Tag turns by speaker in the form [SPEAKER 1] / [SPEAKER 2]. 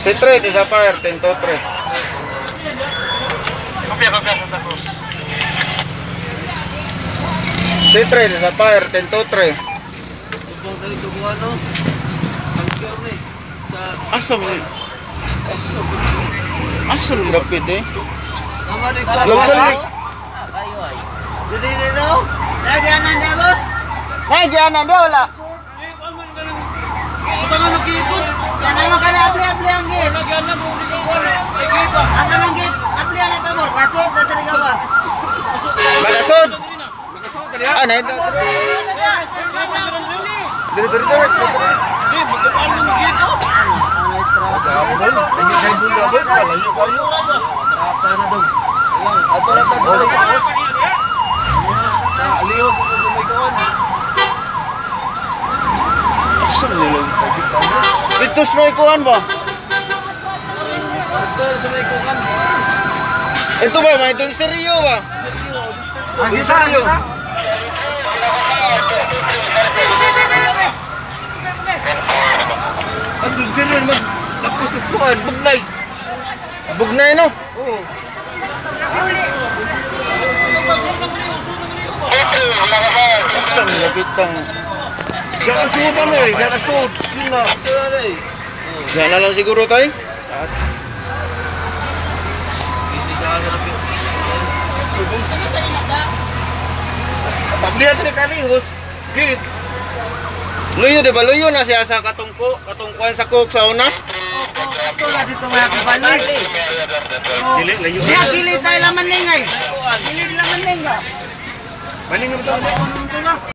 [SPEAKER 1] Si 3 di sa fire, 10 to 3. Si 3 di sa fire, 10 to 3. Asa mo? Asa mo lapit eh? Lagsalik.
[SPEAKER 2] Dili daw. Nagyanan dia, boss.
[SPEAKER 1] Nagyanan dia wala.
[SPEAKER 2] Tangan magkito. Kana mo kana apli ang gate. Nagyanan mo dito ko. Ay gate. Ano ang gate? Apli ana pa mo. Kasod na diri ka ba?
[SPEAKER 1] Bagasod. Ah, na ito. Diri.
[SPEAKER 2] Di magdaan mo dito.
[SPEAKER 1] Ito sa may kuhan ba? Ito ba? May itong seryo ba?
[SPEAKER 2] Ang seryo.
[SPEAKER 1] Ang seryo naman. Tapos sa kuhan. Bugnay. Bugnay no? Oo. Isang lapitang.
[SPEAKER 2] Nakasud ano eh. Nakasud.
[SPEAKER 1] Yan na lang siguro tayo.
[SPEAKER 2] Pablihan ni Kalihos. Git.
[SPEAKER 1] Luyo di ba? Luyo na siya sa katungkuan sa cook sa una?
[SPEAKER 2] Ito na dito mga kabanan.
[SPEAKER 1] Dili, layo.
[SPEAKER 2] Kili tayo laman ningay. Kili laman ningay.
[SPEAKER 1] Maning naman ito.